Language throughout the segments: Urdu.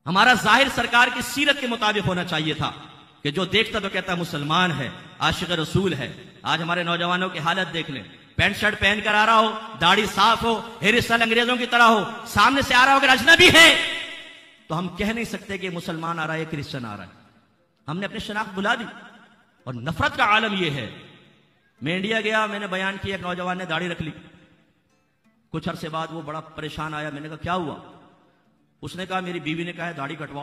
ہمارا ظاہر سرکار کی سیرت کے مطابق ہونا چاہیے تھا کہ جو دیکھتا تو کہتا مسلمان ہے، عاشق رسول ہے۔ آج ہمارے نوجوانوں کی حالت دیکھ لیں، پینٹ شرٹ پہن کر آ رہا ہو، داڑھی صاف ہو، ہیئر اسٹائل انگریزوں کی طرح ہو، سامنے سے آ رہا ہو اگر اجنبی ہے تو ہم کہہ نہیں سکتے کہ مسلمان آ رہا ہے کرسچن آ رہا ہے۔ ہم نے اپنی شناخت بھلا دی، اور نفرت کا عالم یہ ہے۔ میں انڈیا گیا، میں نے بیان کیا، ایک نوجوان نے داڑھی رکھ لی، کچھ عرصے بعد وہ بڑا پریشان آیا، میں نے کہا کیا ہوا؟ اس نے کہا میری بیوی نے کہا ہے داڑھی کٹواؤ۔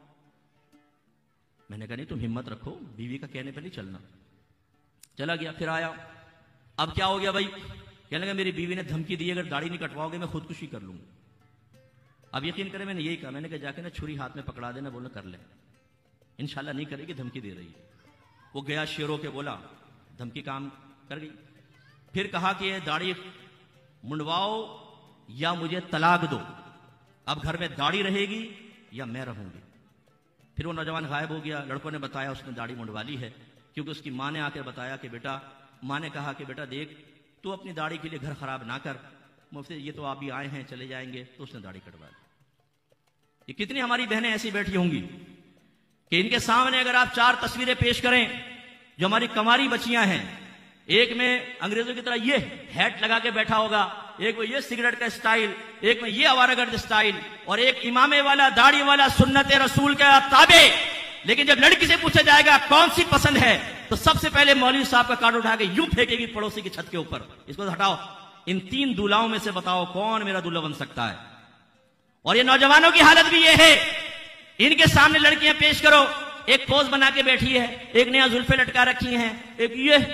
میں نے کہا نہیں، تم ہمت رکھو، بیوی کا کہنے پہ نہیں چلنا۔ چلا گیا، پھر آیا، اب کیا ہو گیا بھائی؟ کہنے لگا میری بیوی نے دھمکی دی اگر داڑھی نہیں کٹواؤ گے میں خودکشی کر لوں گا۔ اب یقین کریں میں نے یہی کہا، میں نے کہا جا کے نا چھری ہاتھ میں پکڑا دینا، بولنا کر لے، انشاءاللہ نہیں کرے گی، دھمکی دے رہی ہے۔ وہ گیا شیروں کے بولا، دھمکی کام کر گئی۔ پھر کہا کہ یہ داڑھی منڈواؤ یا مجھے طلاق دو، اب گھر میں داڑھی رہے گی یا میں رہوں گی۔ پھر وہ نوجوان غائب ہو گیا۔ لڑکوں نے بتایا اس نے داڑھی منڈوا لی ہے، کیونکہ اس کی ماں نے آ کے بتایا کہ بیٹا، ماں نے کہا کہ بیٹا دیکھ تو اپنی داڑھی کے لیے گھر خراب نہ کر، مفتی یہ تو آپ بھی آئے ہیں چلے جائیں گے، تو اس نے داڑھی کٹوا لی۔ یہ کتنی ہماری بہنیں ایسی بیٹھی ہوں گی کہ ان کے سامنے اگر آپ 4 تصویریں پیش کریں جو ہماری کنواری بچیاں ہیں، ایک میں انگریزوں کی طرح یہ ہیٹ لگا کے بیٹھا ہوگا، ایک میں یہ سگریٹ کا سٹائل، ایک میں یہ آوارہ گرد سٹائل، اور ایک امامے والا داڑھی والا سنت رسول کا تابع۔ لیکن جب لڑکی سے پوچھا جائے گا کون سی پسند ہے تو سب سے پہلے مولوی صاحب کا کارڈ اٹھا کے یوں پھینکے گی پڑوسی کی چھت کے اوپر، اس کو ہٹاؤ، ان 3 دولہاؤں میں سے بتاؤ کون میرا دولہا بن سکتا ہے۔ اور یہ نوجوانوں کی حالت بھی یہ ہے، ان کے سامنے لڑکیاں پیش کرو، ایک پوز بنا کے بیٹھی ہے، ایک نے زلفیں لٹکا رکھی ہیں، ایک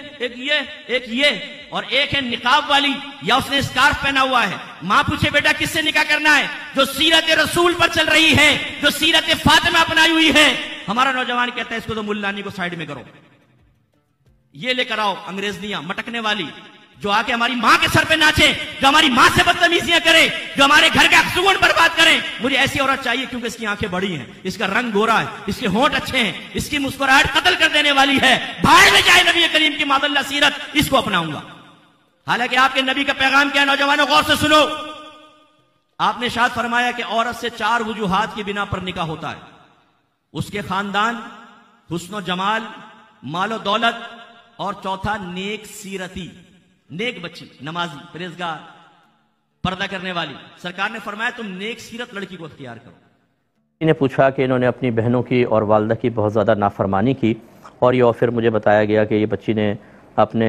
یہ، اور ایک ہے نقاب والی یا اس نے سکارف پہنا ہوا ہے۔ ماں پوچھے بیٹا کس سے نکاح کرنا ہے؟ جو سیرت رسول پر چل رہی ہے، جو سیرت فاطمہ اپنائی ہوئی ہے۔ ہمارا نوجوان کہتا ہے اس کو تو ملانی کو سائیڈ میں کرو، یہ لے کر آؤ انگریزنیاں مٹکنے والی، جو آ کے ہماری ماں کے سر پہ ناچے، جو ہماری ماں سے بدتمیزیاں کرے، جو ہمارے گھر کا سکون برباد کرے۔ مجھے ایسی عورت چاہیے کیونکہ اس کی آنکھیں بڑی ہیں، اس کا رنگ گورا ہے، اس کے ہونٹ اچھے ہیں، اس کی مسکراہٹ قتل کر دینے والی ہے، بھاڑ میں جائے نبی کریم کی معاذ اللہ سیرت، اس کو اپناؤں گا۔ حالانکہ آپ کے نبی کا پیغام کیا ہے؟ نوجوانوں غور سے سنو، آپ نے ارشاد فرمایا کہ عورت سے 4 وجوہات کی بنا پر نکاح ہوتا ہے، اس کے خاندان، حسن و جمال، مال و دولت، اور چوتھا نیک سیرتی، نیک بچی، نمازی، پرہیزگار، پردہ کرنے والی۔ سرکار نے فرمایا تم نیک سیرت لڑکی کو اختیار کرو۔ نے پوچھا کہ انہوں نے اپنی بہنوں کی اور والدہ کی بہت زیادہ نافرمانی کی، اور یہ پھر مجھے بتایا گیا کہ یہ بچی نے اپنے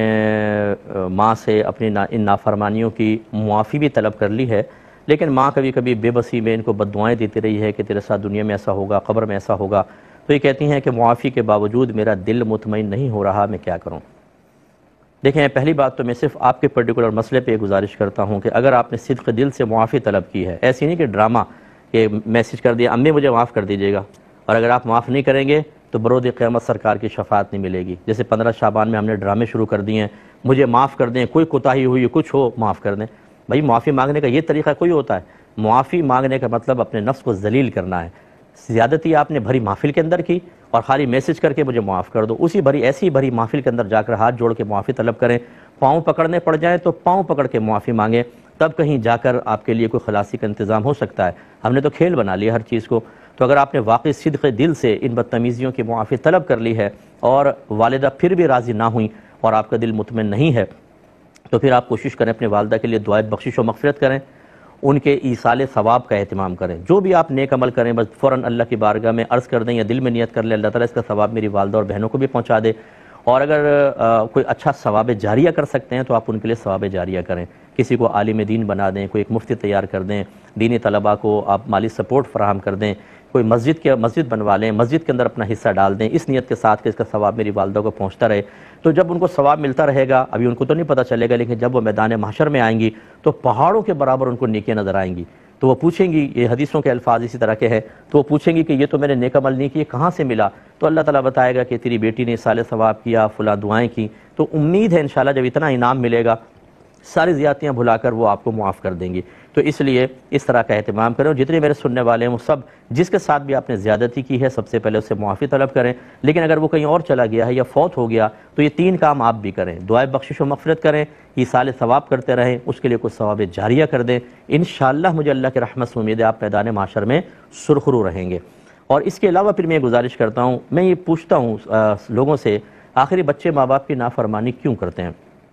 ماں سے اپنی ان نافرمانیوں کی معافی بھی طلب کر لی ہے، لیکن ماں کبھی کبھی بے بسی میں ان کو بددعائیں دیتی رہی ہے کہ تیرے ساتھ دنیا میں ایسا ہوگا، قبر میں ایسا ہوگا۔ تو یہ کہتی ہیں کہ معافی کے باوجود میرا دل مطمئن نہیں ہو رہا، میں کیا کروں؟ دیکھیں، پہلی بات تو میں صرف آپ کے پرٹیکولر مسئلے پہ گزارش کرتا ہوں کہ اگر آپ نے صدق دل سے معافی طلب کی ہے، ایسی نہیں کہ ڈرامہ کہ میسج کر دیا امی مجھے معاف کر دیجیے گا، اور اگر آپ معاف نہیں کریں گے تو برود قیامت سرکار کی شفاعت نہیں ملے گی۔ جیسے 15 شعبان میں ہم نے ڈرامے شروع کر دیے ہیں، مجھے معاف کر دیں، کوئی کوتاہی ہوئی کچھ ہو معاف کر دیں۔ بھائی معافی مانگنے کا یہ طریقہ کوئی ہوتا ہے؟ معافی مانگنے کا مطلب اپنے نفس کو ذلیل کرنا ہے۔ زیادتی آپ نے بھری محفل کے اندر کی اور خالی میسج کر کے مجھے معاف کر دو، ایسی بھری محفل کے اندر جا کر ہاتھ جوڑ کے معافی طلب کریں، پاؤں پکڑنے پڑ جائیں تو پاؤں پکڑ کے معافی مانگیں، تب کہیں جا کر آپ کے لیے کوئی خلاصی کا انتظام ہو سکتا ہے۔ ہم نے تو کھیل بنا لیا ہر چیز کو۔ تو اگر آپ نے واقعی صدق دل سے ان بدتمیزیوں کی معافی طلب کر لی ہے اور والدہ پھر بھی راضی نہ ہوئیں اور آپ کا دل مطمئن نہیں ہے، تو پھر آپ کوشش کریں اپنے والدہ کے لیے دعائے بخشش و مغفرت کریں، ان کے ایصال ثواب کا اہتمام کریں۔ جو بھی آپ نیک عمل کریں بس فوراً اللہ کی بارگاہ میں عرض کر دیں یا دل میں نیت کر لیں، اللہ تعالیٰ اس کا ثواب میری والدہ اور بہنوں کو بھی پہنچا دے۔ اور اگر کوئی اچھا ثواب جاریہ کر سکتے ہیں تو آپ ان کے لیے ثواب جاریہ کریں، کسی کو عالم دین بنا دیں، کوئی ایک مفتی تیار کر دیں، دینی طلباء کو آپ مالی سپورٹ فراہم کر دیں، کوئی مسجد بنوا لیں، مسجد کے اندر اپنا حصہ ڈال دیں، اس نیت کے ساتھ کہ اس کا ثواب میری والدہ کو پہنچتا رہے۔ تو جب ان کو ثواب ملتا رہے گا، ابھی ان کو تو نہیں پتہ چلے گا، لیکن جب وہ میدان محشر میں آئیں گی تو پہاڑوں کے برابر ان کو نیکیاں نظر آئیں گی۔ تو وہ پوچھیں گی، یہ حدیثوں کے الفاظ اسی طرح کے ہیں، تو وہ پوچھیں گی کہ یہ تو میں نے نیک عمل نہیں کیا، کہاں سے ملا؟ تو اللہ تعالیٰ بتائے گا کہ تیری بیٹی نے سال ثواب کیا، فلاں دعائیں کی۔ تو امید ہے انشاءاللہ جب اتنا انعام ملے گا ساری زیادتیاں بھلا کر وہ آپ کو معاف کر دیں گی۔ تو اس لیے اس طرح کا اہتمام کریں، اور جتنے میرے سننے والے ہیں وہ سب جس کے ساتھ بھی آپ نے زیادتی کی ہے سب سے پہلے اس سے معافی طلب کریں، لیکن اگر وہ کہیں اور چلا گیا ہے یا فوت ہو گیا تو یہ 3 کام آپ بھی کریں، دعائے بخشش و مغفرت کریں، ایصال ثواب کرتے رہیں، اس کے لیے کوئی ثواب جاریہ کر دیں۔ انشاءاللہ مجھے اللہ کی رحمت سے امید ہے آپ میدان محشر میں سرخرو رہیں گے۔ اور اس کے علاوہ پھر میں یہ گزارش کرتا ہوں، میں یہ پوچھتا ہوں لوگوں سے، آخری بچے ماں باپ کی نافرمانی کیوں کرتے ہیں؟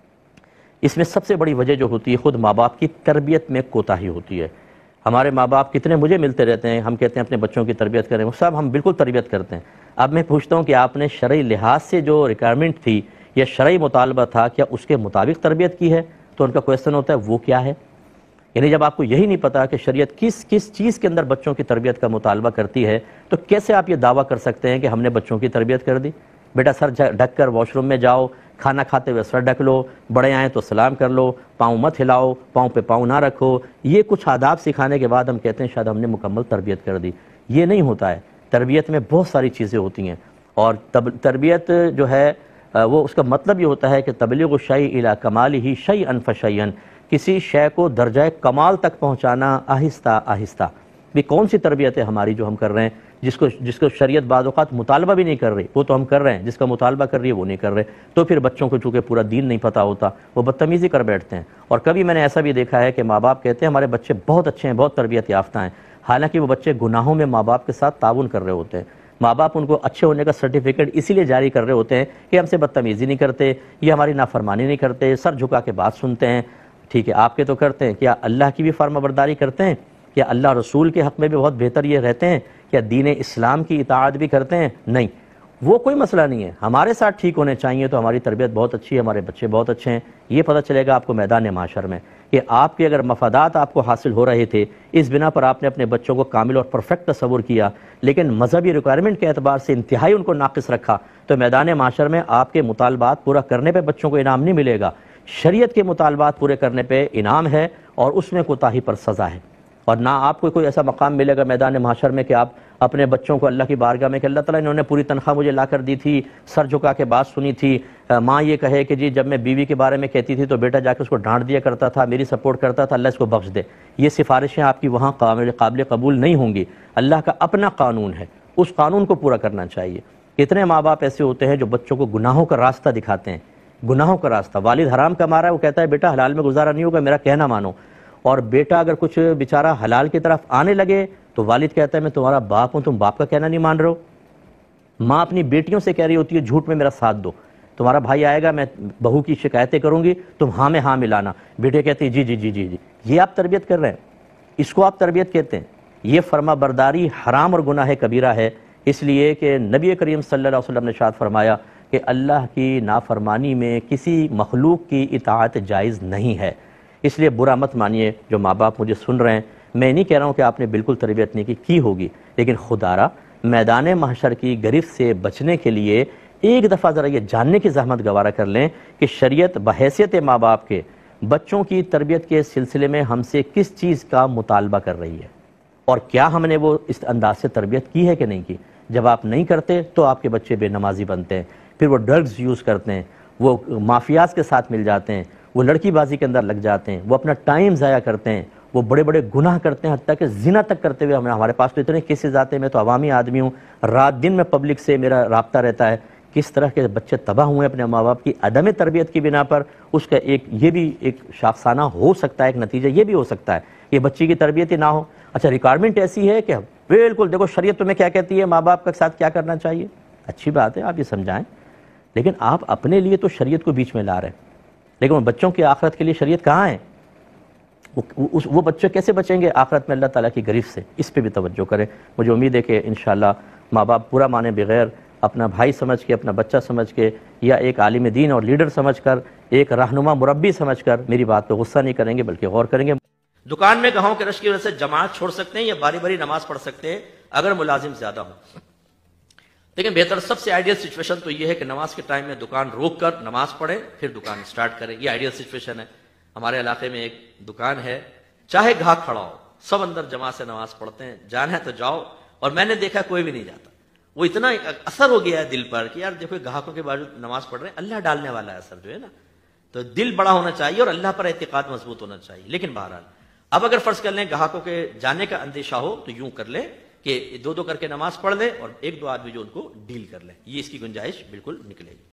اس میں سب سے بڑی وجہ جو ہوتی ہے خود ماں باپ کی تربیت میں کوتاہی ہوتی ہے۔ ہمارے ماں باپ کتنے مجھے ملتے رہتے ہیں، ہم کہتے ہیں اپنے بچوں کی تربیت کریں، وہ سب ہم بالکل تربیت کرتے ہیں۔ اب میں پوچھتا ہوں کہ آپ نے شرعی لحاظ سے جو ریکوائرمنٹ تھی یا شرعی مطالبہ تھا، کیا اس کے مطابق تربیت کی ہے؟ تو ان کا کویسچن ہوتا ہے وہ کیا ہے؟ یعنی جب آپ کو یہی نہیں پتا کہ شریعت کس کس چیز کے اندر بچوں کی تربیت کا مطالبہ کرتی ہے، تو کیسے آپ یہ دعویٰ کر سکتے ہیں کہ ہم نے بچوں کی تربیت کر دی؟ بیٹا سر ڈھک کر واش روم میں جاؤ، کھانا کھاتے ہوئے سر ڈھک لو، بڑے آئیں تو سلام کر لو، پاؤں مت ہلاؤ، پاؤں پہ پاؤں نہ رکھو، یہ کچھ آداب سکھانے کے بعد ہم کہتے ہیں شاید ہم نے مکمل تربیت کر دی۔ یہ نہیں ہوتا ہے، تربیت میں بہت ساری چیزیں ہوتی ہیں، اور تربیت جو ہے وہ اس کا مطلب یہ ہوتا ہے کہ تبلیغ الشیء الی کمالہ شیئا فشیئا، کسی شے کو درجہ کمال تک پہنچانا آہستہ آہستہ۔ بھی کون سی تربیت ہے ہماری جو ہم کر رہے ہیں، جس کو شریعت بعض اوقات مطالبہ بھی نہیں کر رہی، وہ تو ہم کر رہے ہیں، جس کا مطالبہ کر رہی ہے وہ نہیں کر رہے، تو پھر بچوں کو چونکہ پورا دین نہیں پتہ ہوتا، وہ بدتمیزی کر بیٹھتے ہیں۔ اور کبھی میں نے ایسا بھی دیکھا ہے کہ ماں باپ کہتے ہیں ہمارے بچے بہت اچھے ہیں، بہت تربیت یافتہ ہیں، حالانکہ وہ بچے گناہوں میں ماں باپ کے ساتھ تعاون کر رہے ہوتے ہیں۔ ماں باپ ان کو اچھے ہونے کا سرٹیفکیٹ اسی لیے جاری کر رہے ہوتے ہیں کہ ہم سے بدتمیزی نہیں کرتے، یہ ہماری نافرمانی نہیں کرتے، سر جھکا کے بات سنتے ہیں۔ ٹھیک ہے، آپ کے تو کرتے ہیں، کیا اللہ کی بھی فرما برداری کرتے ہیں؟ کیا اللہ رسول کے حق میں بھی بہت بہتر یہ رہتے ہیں؟ کیا دین اسلام کی اطاعت بھی کرتے ہیں؟ نہیں، وہ کوئی مسئلہ نہیں ہے، ہمارے ساتھ ٹھیک ہونے چاہیے تو ہماری تربیت بہت اچھی ہے، ہمارے بچے بہت اچھے ہیں۔ یہ پتہ چلے گا آپ کو میدان معاشر میں کہ آپ کے اگر مفادات آپ کو حاصل ہو رہے تھے، اس بنا پر آپ نے اپنے بچوں کو کامل اور پرفیکٹ تصور کیا، لیکن مذہبی ریکوائرمنٹ کے اعتبار سے انتہائی ان کو ناقص رکھا، تو میدان معاشر میں آپ کے مطالبات پورا کرنے پہ بچوں کو انعام نہیں ملے گا، شریعت کے مطالبات پورے کرنے پہ انعام ہے اور اس میں کوتاہی پر سزا ہے۔ اور نہ آپ کو کوئی ایسا مقام ملے گا میدان محشر میں کہ آپ اپنے بچوں کو اللہ کی بارگاہ میں کہ اللہ تعالیٰ انہوں نے پوری تنخواہ مجھے لا کر دی تھی، سر جھکا کے بات سنی تھی، ماں یہ کہے کہ جی جب میں بیوی کے بارے میں کہتی تھی تو بیٹا جا کے اس کو ڈانٹ دیا کرتا تھا، میری سپورٹ کرتا تھا، اللہ اس کو بخش دے۔ یہ سفارشیں آپ کی وہاں قابل قبول نہیں ہوں گی۔ اللہ کا اپنا قانون ہے، اس قانون کو پورا کرنا چاہیے۔ کتنے ماں باپ ایسے ہوتے ہیں جو بچوں کو گناہوں کا راستہ دکھاتے ہیں، گناہوں کا راستہ۔ والد حرام کا مارا ہے، وہ کہتا ہے بیٹا حلال میں گزارا نہیں ہوگا، میرا کہنا مانو، اور بیٹا اگر کچھ بیچارہ حلال کی طرف آنے لگے تو والد کہتا ہے میں تمہارا باپ ہوں، تم باپ کا کہنا نہیں مان رہے ہو۔ ماں اپنی بیٹیوں سے کہہ رہی ہوتی ہے جھوٹ میں میرا ساتھ دو، تمہارا بھائی آئے گا میں بہو کی شکایتیں کروں گی، تم ہاں میں ہاں ملانا۔ بیٹے کہتے ہیں جی جی جی جی جی۔ یہ آپ تربیت کر رہے ہیں، اس کو آپ تربیت کہتے ہیں؟ یہ فرما برداری حرام اور گناہ کبیرہ ہے، اس لیے کہ نبی کریم صلی اللہ علیہ وسلم نے ارشاد فرمایا کہ اللہ کی نافرمانی میں کسی مخلوق کی اطاعت جائز نہیں ہے۔ اس لیے برا مت مانیے جو ماں باپ مجھے سن رہے ہیں، میں نہیں کہہ رہا ہوں کہ آپ نے بالکل تربیت نہیں کی ہوگی، لیکن خدا را میدان محشر کی گرفت سے بچنے کے لیے ایک دفعہ ذرا یہ جاننے کی زحمت گوارا کر لیں کہ شریعت بحیثیت ماں باپ کے بچوں کی تربیت کے سلسلے میں ہم سے کس چیز کا مطالبہ کر رہی ہے، اور کیا ہم نے وہ اس انداز سے تربیت کی ہے کہ نہیں کی۔ جب آپ نہیں کرتے تو آپ کے بچے بے نمازی بنتے ہیں، پھر وہ ڈرگز یوز کرتے ہیں، وہ مافیاز کے ساتھ مل جاتے ہیں، وہ لڑکی بازی کے اندر لگ جاتے ہیں، وہ اپنا ٹائم ضائع کرتے ہیں، وہ بڑے بڑے گناہ کرتے ہیں، حتیٰ کہ زنا تک کرتے ہوئے ہمارے پاس تو اتنے کیسز آتے ہیں، میں تو عوامی آدمی ہوں، رات دن میں پبلک سے میرا رابطہ رہتا ہے، کس طرح کے بچے تباہ ہوئے اپنے ماں باپ کی عدم تربیت کی بنا پر۔ اس کا یہ بھی ایک شاخسانہ ہو سکتا ہے، ایک نتیجہ یہ بھی ہو سکتا ہے کہ بچی کی تربیت ہی نہ ہو۔ اچھا ریکوائرمنٹ ایسی ہے کہ بالکل دیکھو شریعت تمہیں کیا کہتی ہے، ماں باپ کے ساتھ کیا کرنا چاہیے، اچھی بات ہے آپ یہ سمجھائیں، لیکن آپ اپنے لیے تو شریعت کو بیچ میں لا رہے ہیں، لیکن وہ بچوں کی آخرت کے لیے شریعت کہاں ہے؟ وہ بچے کیسے بچیں گے آخرت میں اللہ تعالیٰ کی گرفت سے؟ اس پہ بھی توجہ کریں۔ مجھے امید ہے کہ انشاءاللہ ماں باپ پورا مانے بغیر اپنا بھائی سمجھ کے، اپنا بچہ سمجھ کے، یا ایک عالم دین اور لیڈر سمجھ کر، ایک رہنما مربی سمجھ کر میری بات پہ غصہ نہیں کریں گے بلکہ غور کریں گے۔ دکان میں گاہوں کے رش کی وجہ سے جماعت چھوڑ سکتے ہیں یا باری باری نماز پڑھ سکتے ہیں اگر ملازم زیادہ ہوں؟ لیکن بہتر سب سے آئیڈیل سچویشن تو یہ ہے کہ نماز کے ٹائم میں دکان روک کر نماز پڑھیں پھر دکان سٹارٹ کریں، یہ آئیڈیل سچویشن ہے۔ ہمارے علاقے میں ایک دکان ہے، چاہے گاہک کھڑا ہو سب اندر جماعت سے نماز پڑھتے ہیں، جانا ہے تو جاؤ، اور میں نے دیکھا کوئی بھی نہیں جاتا۔ وہ اتنا اثر ہو گیا ہے دل پر کہ یار دیکھو گاہکوں کے باوجود نماز پڑھ رہے ہیں، اللہ ڈالنے والا ہے اثر جو ہے نا، تو دل بڑا ہونا چاہیے اور اللہ پر اعتقاد مضبوط ہونا چاہیے۔ لیکن بہرحال اب اگر فرض کر لیں گاہکوں کے جانے کا اندیشہ ہو تو یوں کر لیں کہ دو دو کر کے نماز پڑھ لیں اور ایک دو آدمی جو ان کو ڈیل کر لیں، یہ اس کی گنجائش بالکل نکلے گی۔